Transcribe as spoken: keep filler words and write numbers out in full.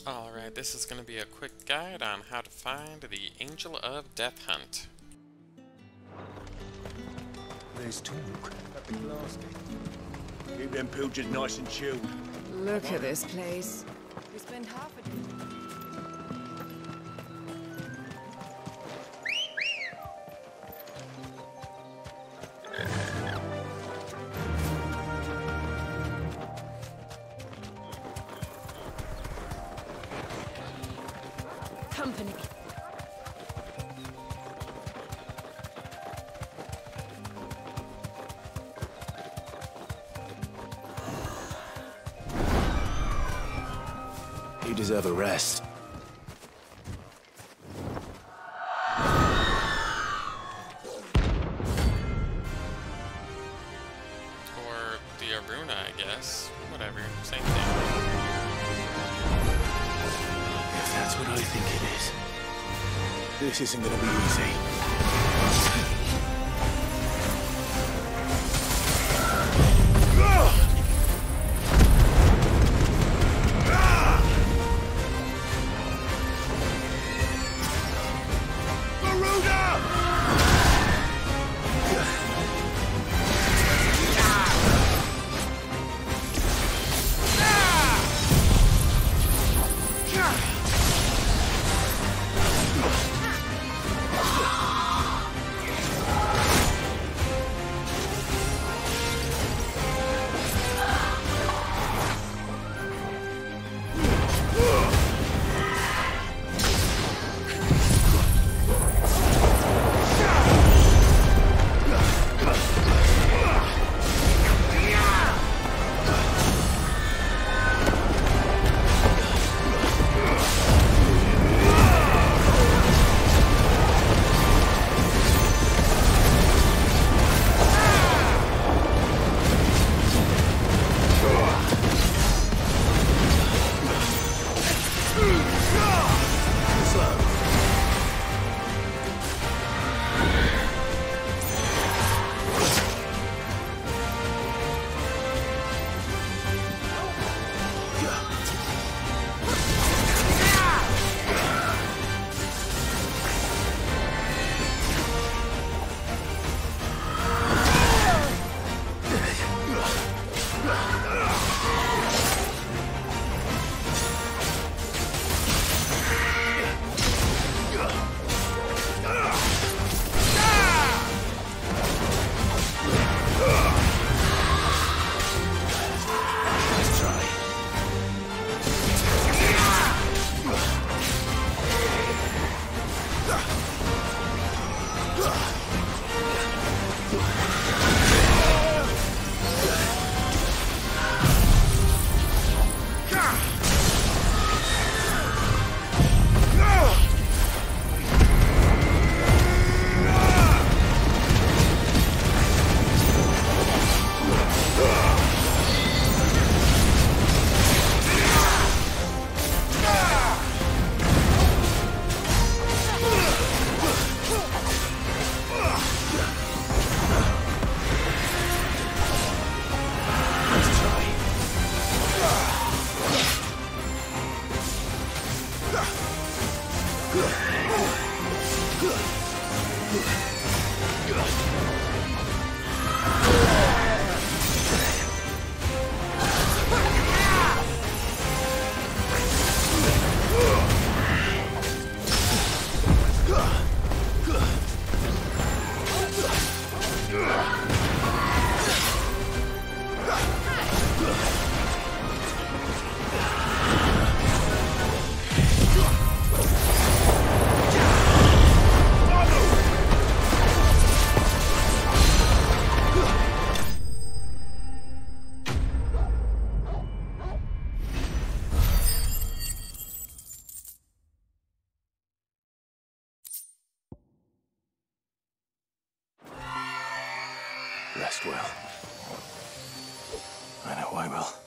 Alright, this is going to be a quick guide on how to find the Angel of Death Hunt. There's talk at the glass gate. Keep them pilgers nice and chilled. Look at this place. We spend half a day. Company. You deserve a rest. Or the Aruna, I guess. Whatever, same thing. If that's what I think it is, this isn't gonna be easy. Rest well. I know I will.